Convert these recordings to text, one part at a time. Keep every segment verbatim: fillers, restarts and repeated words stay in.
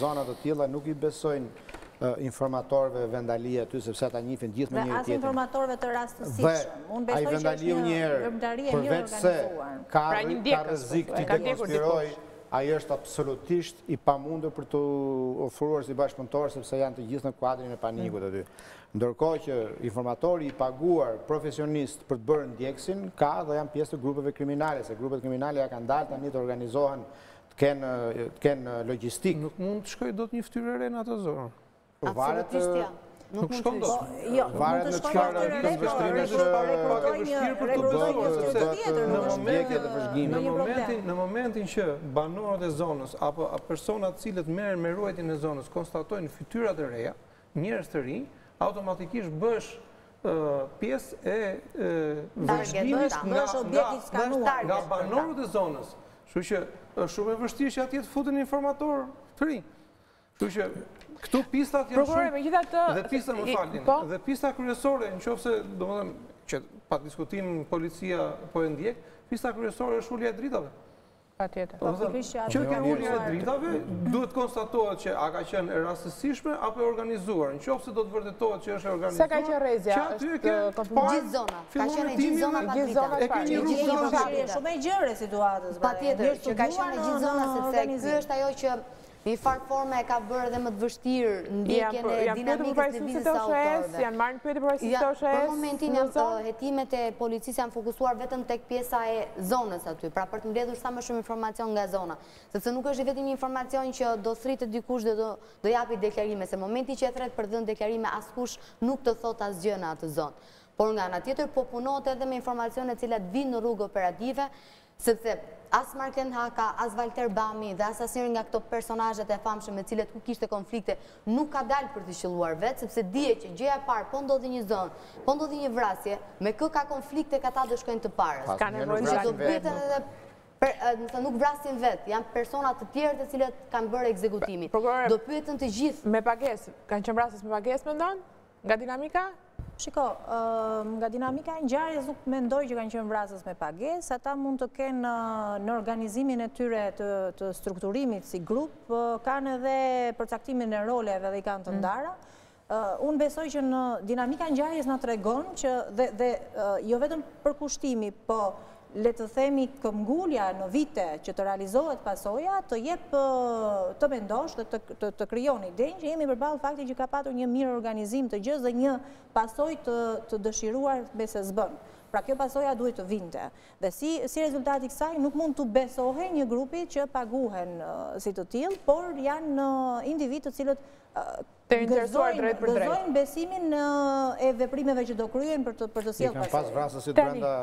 zona të tilla nuk i besojnë informatorëve vendalia aty sepse ata njihin gjithë me njëri tjetrin. Dhe as informatorëve të rastësishëm. Unë besoj që është një vëmendari e mirë organizuar. Ka rrezik të demonstroj, ai është absolutisht i pamundur për të ofruar si bashkëpunëtor sepse janë të gjithë në kuadrin e panikut aty. Ndërkohë që informatori i paguar profesionist për të bërë ndjeksin ka dhe janë pjesë të grupeve kriminale, se grupet kriminale ja kanë dalë tani të organizohen, të kenë logjistik. Nuk mund të shkojë dot një fytyrë re në atë zonë. Absolutisht ja. Nuk shkon dot. Jo, varet në çfarë vështrimesh pak e vështirë për të bërë sepse në momentin e vëzhgimit. Në momentin në momentin që banorët e zonës apo personat të cilët merren me ruajtjen e zonës konstatojnë fytyrat e reja, njerëz të rinj, automatikisht bësh pjesë e vëzhgimit nga banorët e zonës. Kështu që është shumë e vështirë që atje të futen informator të rinj. Kështu që këtu pistat janë shumë dhe pista më falin. Dhe pista kryesore, nëse domethënë që pa diskutim policia po e ndjek, pista kryesore është ulja e dritave. Patjetër. Që kjo ulja e dritave duhet konstatohet që a ka qenë e rastësishme apo e organizuar. Nëse do të vërtetohet që është e organizuar. Sa ka qenë rrezja? Është gjithë zona. Ka qenë gjithë zona pa drita. E ke një rrugë shumë e gjerë situatës. Patjetër që ka qenë gjithë zona sepse ky është ajo që një farë forme e ka bërë dhe më të vështirë ndjekjen e dinamikës të vizës së autorëve. Janë marrë në pyetje për rastësitë O S S. Për momentin hetimet e policisë janë fokusuar vetëm tek pjesa e zonës aty, pra për të mbledhur sa më shumë informacion nga zona. Sepse nuk është vetëm një informacion që do thritë dikush dhe do do japi deklarime, se momenti që e thret për të dhënë deklarime askush nuk të thot asgjë në atë zonë. Por nga ana tjetër po punohet edhe me informacione të cilat vinë në rrugë operative, sepse as Marken Haka, as Valter Bami dhe as asnjëri nga këto personazhet e famshëm me cilët ku kishte konflikte nuk ka dalë për të qelluar vetë, sepse dihet që gjëja e parë po ndodhi një zonë, po ndodhi një vrasje, me kë ka konflikte ka ta do shkojnë të parës. Ka nevojë të bëhet edhe nëse nuk vrasin vetë, janë persona të tjerë të cilët kanë bërë ekzekutimin. Do pyeten të gjithë. Me pagesë, kanë qenë vrasës me pagesë mendon? Nga dinamika? Shiko, nga dinamika e ngjarjes nuk mendoj që kanë qenë vrasës me pagesë, ata mund të kenë në organizimin e tyre të strukturimit si grup, kanë edhe përcaktimin e roleve dhe i kanë të ndara. Unë besoj që në dinamika e ngjarjes na tregon që dhe jo vetëm përkushtimi, po le të themi këmbgulja në vite që të realizohet pasoja, të jep të mendosh dhe të krijon idenë që jemi përballë faktit që ka patur një mirë organizim të gjës dhe një pasojë të dëshiruar me se s'bën. Pra kjo pasoja duhet të vinte. Dhe si rezultati i kësaj nuk mund të besohe një grupi që paguhen si të tillë, por janë individ të cilët të interesuar drejt për drejt. Gëzojnë besimin e veprimeve që do kryen për të për të sjellë pasojë. Kanë pas vrasësit brenda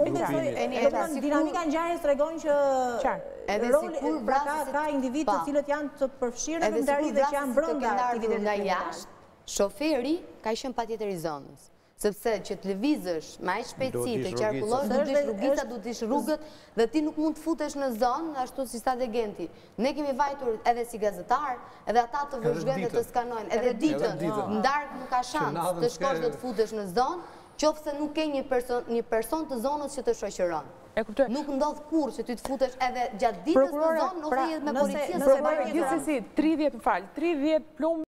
grupimit. Dinamika e ngjarjes tregon që edhe sikur vrasësit ka individ të cilët janë të përfshirë në vendari dhe që janë brenda aktivitetit nga jashtë. Shoferi ka qenë patjetër i zonës. Sepse që të lëvizësh me aq shpejtësi të qarkullosh, do të rrugica, do të rrugët dhe ti nuk mund të futesh në zonë ashtu si sta agenti. Ne kemi vajtur edhe si gazetar, edhe ata të vëzhgojnë dhe të skanojnë, edhe ditën, ndarkë nuk ka shans të shkosh dhe të futesh në zonë, qofse nuk ke një person të zonës që të shoqëron. Nuk ndodh kurrë që ti të futesh edhe gjatë ditës në zonë, nuk rrihet me policinë. Gjithsesi, tridhjetë, fal, tridhjetë plumë